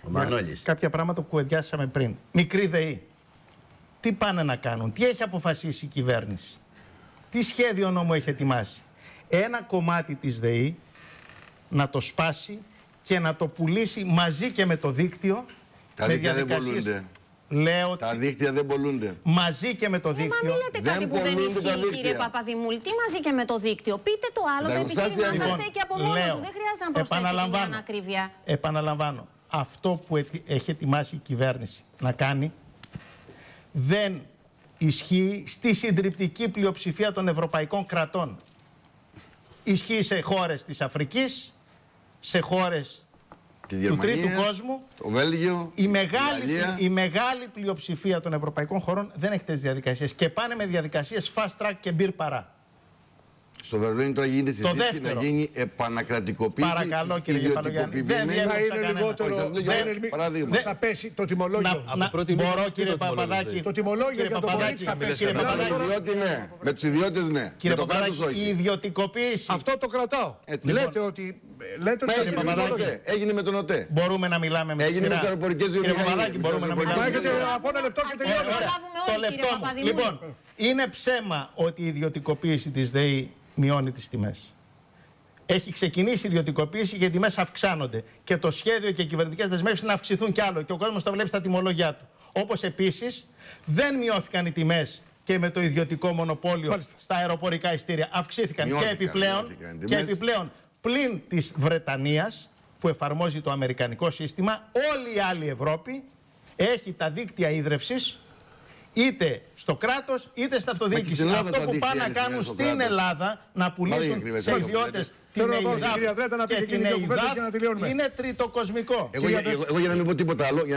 κάποια πράγματα που κουβεντιάσαμε πριν. Μικρή ΔΕΗ. Τι πάνε να κάνουν, τι έχει αποφασίσει η κυβέρνηση, τι σχέδιο νόμου έχει ετοιμάσει. Ένα κομμάτι της ΔΕΗ να το σπάσει και να το πουλήσει μαζί και με το δίκτυο. Τα δίκτυα δεν πολλούνται. Λέω τα δίκτυα δεν πολλούνται. Μαζί και με το δίκτυο. Μα μιλάτε κάτι που δεν ισχύει, κύριε Παπαδημούλη. Τι μαζί και με το δίκτυο. Πείτε το άλλο. Το επιχείρημά σας στέκει από μόνο του. Δεν χρειάζεται να προσθέσετε μια ανακρίβεια. Επαναλαμβάνω. Αυτό που έχει ετοιμάσει η κυβέρνηση να κάνει δεν ισχύει στη συντριπτική πλειοψηφία των ευρωπαϊκών κρατών. Ισχύει σε χώρες της Αφρικής, σε χώρες του τρίτου κόσμου. Το Βέλγιο, η μεγάλη πλειοψηφία των ευρωπαϊκών χωρών δεν έχει τις διαδικασίες και πάνε με διαδικασίες fast track και μπυρ παρά. Στο Βερολίνο τώρα γίνεται συζήτηση να γίνει επανακρατικοποίηση. Παρακαλώ, κύριε Παλογιάννη. Δεν είναι λιγότερο. Θα πέσει το τιμολόγιο. Μπορώ, κύριε Παπαδάκη. Το τιμολόγιο για τον πολίτη θα πέσει. Με τους ιδιώτες ναι. Κύριε Παπαδάκη, η ιδιωτικοποίηση. Αυτό το κρατάω. Λέτε ότι. Έγινε με τον ΟΤΕ. Μπορούμε να μιλάμε με Έγινε με τις αεροπορικές βιομηχανίες. Κύριε Παπαδάκη, μπορούμε να μιλάμε. Έχετε αφού ένα λεπτό και τελειώνουμε. Το λεπτό μου. Λοιπόν, είναι ψέμα ότι η ιδιωτικοποίηση της ΔΕΗ μειώνει τις τιμές. Έχει ξεκινήσει η ιδιωτικοποίηση και οι τιμές αυξάνονται. Και το σχέδιο και οι κυβερνητικές δεσμεύσεις να αυξηθούν κι άλλο. Και ο κόσμος το βλέπει στα τιμολόγια του. Όπως επίσης δεν μειώθηκαν οι τιμές και με το ιδιωτικό μονοπόλιο στα αεροπορικά ειστήρια. Αυξήθηκαν και επιπλέον πλην της Βρετανίας που εφαρμόζει το αμερικανικό σύστημα, όλη η άλλη Ευρώπη έχει τα δίκτυα ίδρευσης είτε στο κράτος είτε στην αυτοδιοίκηση. Αυτό που πάνε να κάνουν στην Ελλάδα να πουλήσουν σε ιδιώτες την ΕΙΔΑΠ και την ΕΙΔΑΤ είναι τριτοκοσμικό. Εγώ για να μην πω τίποτα άλλο.